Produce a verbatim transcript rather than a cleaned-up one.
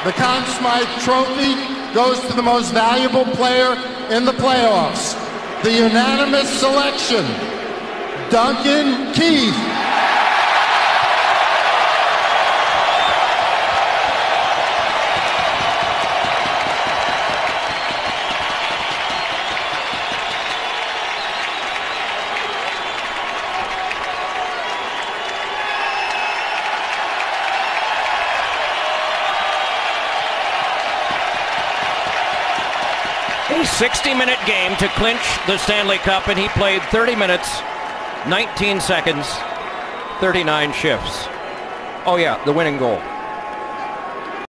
The Conn Smythe Trophy goes to the most valuable player in the playoffs. The unanimous selection, Duncan Keith. A sixty minute game to clinch the Stanley Cup, and he played thirty minutes, nineteen seconds, thirty-nine shifts. Oh yeah, the winning goal.